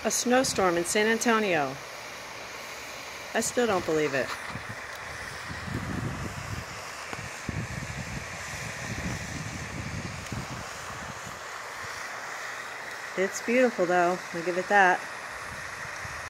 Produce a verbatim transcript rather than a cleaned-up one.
A snowstorm in San Antonio. I still don't believe it. It's beautiful though, I'll give it that.